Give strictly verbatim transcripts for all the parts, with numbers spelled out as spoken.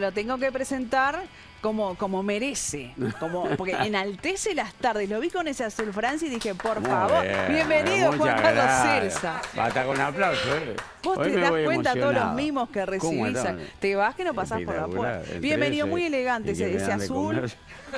Lo tengo que presentar como, como merece, como, porque enaltece las tardes. Lo vi con ese azul Francia y dije, por Muy favor, bien, bienvenido muchas Juan Carlos gracias. Celsa. Basta con aplauso, ¿eh? Vos Hoy te me das voy cuenta de todos los emocionado. mimos que ¿Cómo recibís. están? Te vas que no pasás por la Espectacular. puerta. Entre Bienvenido, ese muy elegante y que ese, me ese dan de azul. comer.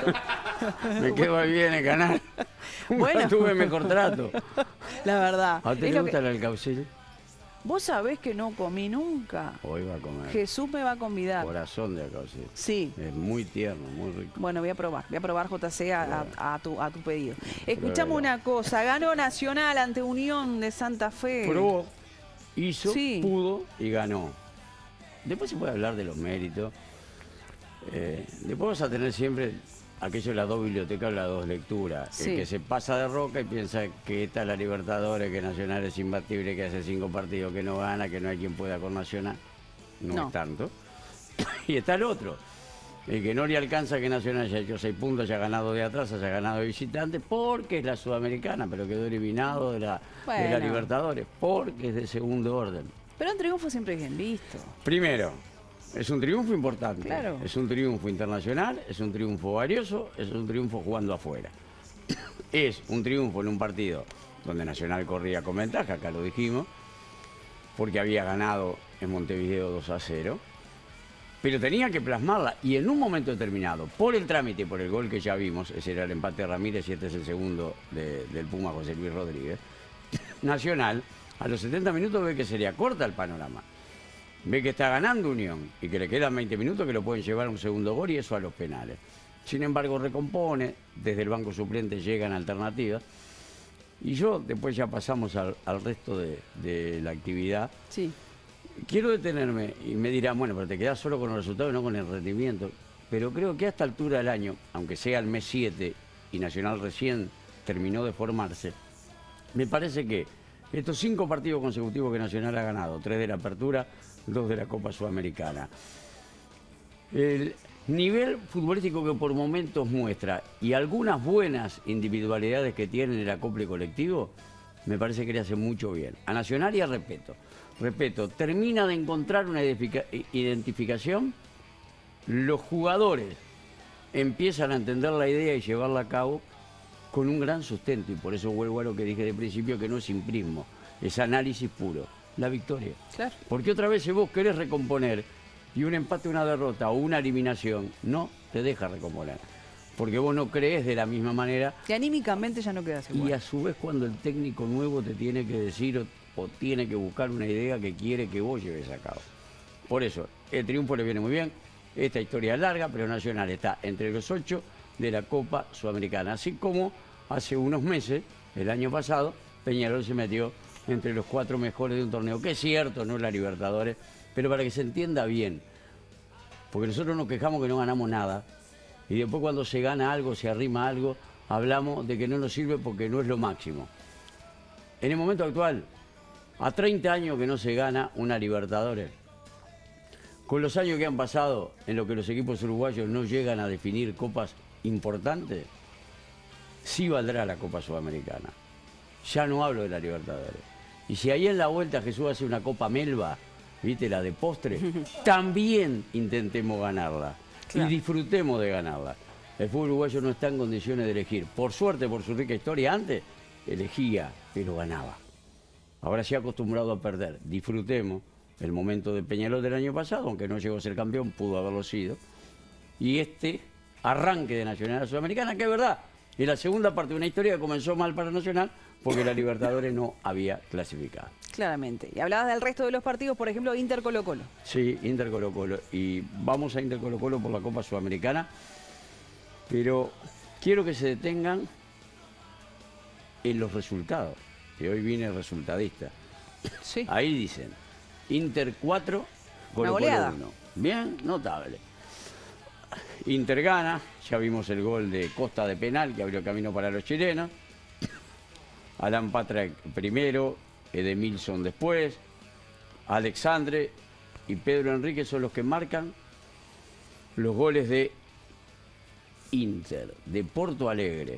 Me quedo ahí en el canal. Bueno. Nunca tuve mejor trato. La verdad. ¿A usted es le lo gusta que... el alcaucil? Vos sabés que no comí nunca. Hoy va a comer. Jesús me va a convidar. Corazón de alcaucil. Sí. Es muy tierno, muy rico. Bueno, voy a probar, voy a probar J C a, a, a, tu, a tu pedido. Escuchame Pruébelo. una cosa, ganó Nacional ante Unión de Santa Fe. Probó, hizo, Sí. pudo y ganó. Después se puede hablar de los méritos. Eh, después vas a tener siempre aquello de las dos bibliotecas o las dos lecturas. Sí. El que se pasa de roca y piensa que esta es la Libertadores, que Nacional es imbatible, que hace cinco partidos que no gana, que no hay quien pueda con Nacional. No, No. es tanto. Y está el otro. El que no le alcanza que Nacional haya hecho seis puntos, haya ganado de atrás, haya ganado de visitante, porque es la Sudamericana, pero quedó eliminado de la, de la Bueno. Libertadores, porque es de segundo orden. Pero un triunfo siempre es bien visto. Primero, es un triunfo importante. Claro. Es un triunfo internacional, es un triunfo valioso, es un triunfo jugando afuera. Es un triunfo en un partido donde Nacional corría con ventaja, acá lo dijimos, porque había ganado en Montevideo dos a cero. Pero tenía que plasmarla y en un momento determinado, por el trámite y por el gol que ya vimos, ese era el empate de Ramírez y este es el segundo de- del Puma José Luis Rodríguez, Nacional a los setenta minutos ve que se le acorta el panorama. Ve que está ganando Unión y que le quedan veinte minutos que lo pueden llevar a un segundo gol y eso a los penales. Sin embargo, recompone, desde el banco suplente llegan alternativas. Y yo, después ya pasamos al, al resto de, de la actividad. Sí. Quiero detenerme y me dirán, bueno, pero te quedás solo con los resultados y no con el rendimiento. Pero creo que a esta altura del año, aunque sea el mes siete y Nacional recién terminó de formarse, me parece que estos cinco partidos consecutivos que Nacional ha ganado, tres de la Apertura, dos de la Copa Sudamericana, el nivel futbolístico que por momentos muestra y algunas buenas individualidades que tiene en el acople colectivo, me parece que le hace mucho bien. A Nacional y a Repeto. Repeto, termina de encontrar una identificación, los jugadores empiezan a entender la idea y llevarla a cabo con un gran sustento, y por eso vuelvo a lo que dije de principio, que no es simplismo, es análisis puro, la victoria. Claro. Porque otra vez si vos querés recomponer y un empate, una derrota o una eliminación no te deja recomponer, porque vos no creés de la misma manera. Y anímicamente ya no quedas igual. Y a su vez cuando el técnico nuevo te tiene que decir o, o tiene que buscar una idea que quiere que vos lleves a cabo. Por eso, el triunfo le viene muy bien. Esta historia es larga, pero Nacional está entre los ocho de la Copa Sudamericana. Así como hace unos meses, el año pasado, Peñarol se metió entre los cuatro mejores de un torneo. Que es cierto, no es la Libertadores, pero para que se entienda bien. Porque nosotros nos quejamos que no ganamos nada. Y después cuando se gana algo, se arrima algo, hablamos de que no nos sirve porque no es lo máximo. En el momento actual, a treinta años que no se gana una Libertadores, con los años que han pasado en lo que los equipos uruguayos no llegan a definir copas importantes, sí valdrá la Copa Sudamericana. Ya no hablo de la Libertadores. Y si ahí en la vuelta Jesús hace una Copa Melba, ¿viste? La de postre, también intentemos ganarla. Claro. Y disfrutemos de ganarla. El fútbol uruguayo no está en condiciones de elegir. Por suerte, por su rica historia, antes elegía, pero ganaba. Ahora se ha acostumbrado a perder. Disfrutemos el momento de Peñarol del año pasado, aunque no llegó a ser campeón, pudo haberlo sido. Y este arranque de Nacional Sudamericana, que es verdad, es la segunda parte de una historia que comenzó mal para Nacional, porque la Libertadores no había clasificado. Claramente. Y hablabas del resto de los partidos, por ejemplo, Inter Colo Colo. Sí, Inter Colo Colo. Y vamos a Inter Colo Colo por la Copa Sudamericana. Pero quiero que se detengan en los resultados. Que hoy viene el resultadista. Sí. Ahí dicen, Inter cuatro, Colo Colo goleada. uno. Bien, notable. Inter gana, ya vimos el gol de Costa de penal que abrió camino para los chilenos. Alan Patra primero, Edemilson después, Alexandre y Pedro Enrique son los que marcan los goles de Inter, de Porto Alegre.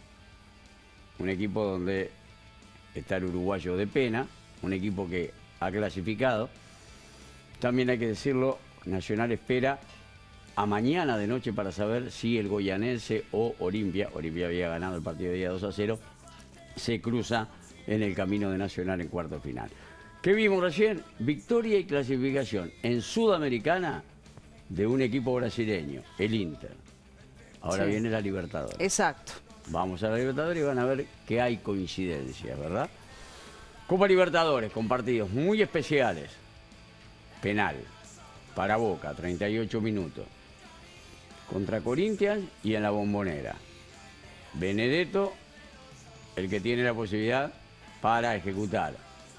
Un equipo donde está el uruguayo de Pena, un equipo que ha clasificado. También hay que decirlo, Nacional espera a mañana de noche para saber si el Goyanense o Olimpia, Olimpia había ganado el partido de día dos a cero, se cruza en el camino de Nacional en cuarto final. ¿Qué vimos recién? Victoria y clasificación en Sudamericana de un equipo brasileño, el Inter. Ahora Sí. viene la Libertadores. Exacto. Vamos a la Libertadores y van a ver que hay coincidencias, ¿verdad? Copa Libertadores con partidos muy especiales. Penal para Boca, treinta y ocho minutos. Contra Corinthians y en la Bombonera. Benedetto, el que tiene la posibilidad para ejecutar.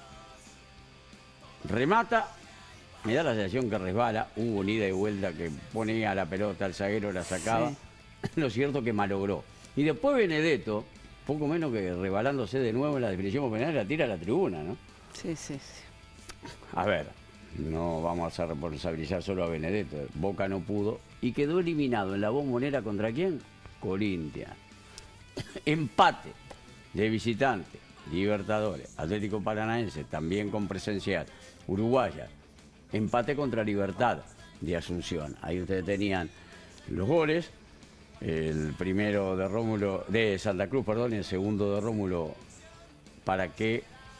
Remata, me da la sensación que resbala, hubo un ida y vuelta que ponía la pelota, el zaguero la sacaba. Sí. Lo cierto que malogró. Y después Benedetto, poco menos que rebalándose de nuevo en la definición penal, la tira a la tribuna, ¿no? Sí, sí, sí. A ver, no vamos a responsabilizar solo a Benedetto. Boca no pudo y quedó eliminado en la Bombonera ¿contra quién? Corinthians. Empate de visitante, Libertadores, Atlético Paranaense, también con presencial, Uruguaya. Empate contra Libertad de Asunción. Ahí ustedes tenían los goles. El primero de Rómulo, de Santa Cruz, perdón, y el segundo de Rómulo para que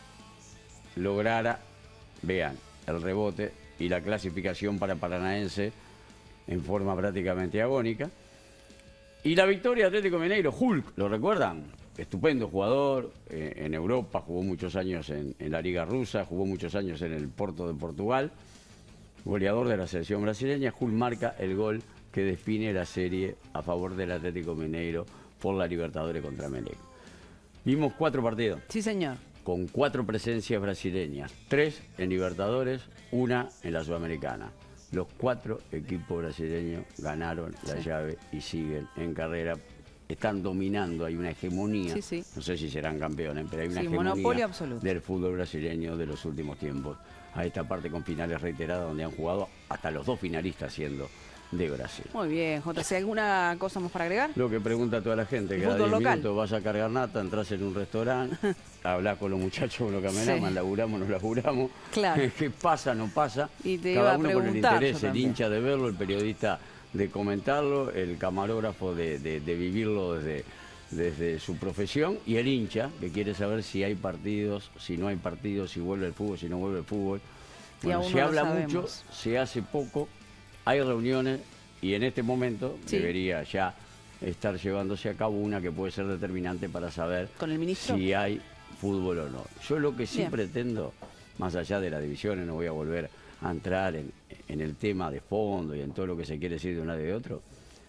lograra, vean, el rebote y la clasificación para Paranaense en forma prácticamente agónica. Y la victoria de Atlético Mineiro, Hulk, ¿lo recuerdan? Estupendo jugador, eh, en Europa, jugó muchos años en, en la Liga Rusa, jugó muchos años en el Porto de Portugal, goleador de la selección brasileña. Hulk marca el gol que define la serie a favor del Atlético Mineiro por la Libertadores contra Melec. Vimos cuatro partidos. Sí, señor. Con cuatro presencias brasileñas, tres en Libertadores, una en la Sudamericana. Los cuatro equipos brasileños ganaron la Sí. llave y siguen en carrera. Están dominando, hay una hegemonía. Sí, sí. No sé si serán campeones, pero hay una Sí, hegemonía monopolio absoluto. del fútbol brasileño de los últimos tiempos. A esta parte con finales reiteradas donde han jugado hasta los dos finalistas siendo de Brasil. Muy bien, J C. ¿Alguna cosa más para agregar? Lo que pregunta toda la gente, El cada fútbol diez local. minutos vas a cargar nata, entras en un restaurante, hablas con los muchachos, con los que amenazan, Sí. laburamos, no laburamos, Claro. qué pasa, no pasa, Y te iba cada a uno con el preguntar yo interés, el también. hincha de verlo, el periodista de comentarlo, el camarógrafo de, de- de vivirlo desde, desde su profesión, y el hincha que quiere saber si hay partidos, si no hay partidos, si vuelve el fútbol, si no vuelve el fútbol. Y Bueno, aún se no lo habla sabemos. mucho, se hace poco, hay reuniones y en este momento Sí. debería ya estar llevándose a cabo una que puede ser determinante para saber ¿Con el ministro? si hay fútbol o no. Yo lo que sí Bien. pretendo, más allá de las divisiones, no voy a volver a entrar en, en el tema de fondo y en todo lo que se quiere decir de un lado y de otro.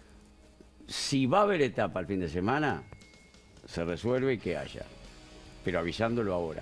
Si va a haber etapa el fin de semana, se resuelve y que haya, pero avisándolo ahora.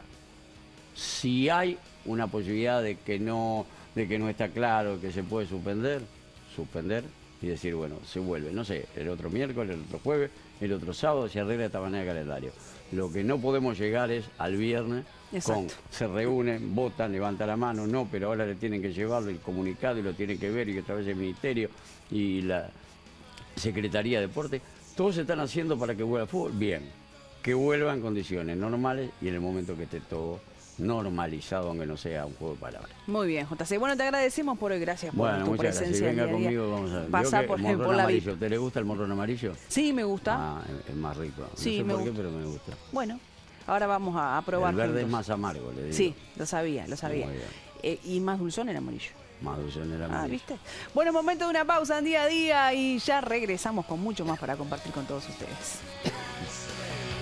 Si hay una posibilidad de que no, de que no está claro, que se puede suspender, suspender y decir, bueno, se vuelve, no sé, el otro miércoles, el otro jueves, el otro sábado, se arregla de esta manera el calendario. Lo que no podemos llegar es al viernes con, Exacto. se reúnen, votan, levantan la mano, no, pero ahora le tienen que llevarlo el comunicado y lo tienen que ver y que otra vez el ministerio y la Secretaría de Deporte, todos se están haciendo para que vuelva el fútbol, bien, que vuelva en condiciones normales y en el momento que esté todo normalizado, aunque no sea un juego de palabras. Muy bien, J C. Bueno, te agradecemos por hoy. Gracias por Bueno, tu muchas gracias. Si presencia. venga día a día. conmigo, vamos a ver. Pasá por, el por morrón la amarillo. VIP. ¿Te le gusta el morrón amarillo? Sí, me gusta. Ah, es, es más rico. No Sí, sé me por qué, gusta. pero me gusta. Bueno, ahora vamos a, a probar El verde juntos. es más amargo, le digo. Sí, lo sabía, lo sabía. Muy bien. Eh, y más dulzón el amarillo. Más dulce en el amarillo. Ah, ¿viste? Bueno, momento de una pausa en día a día y ya regresamos con mucho más para compartir con todos ustedes.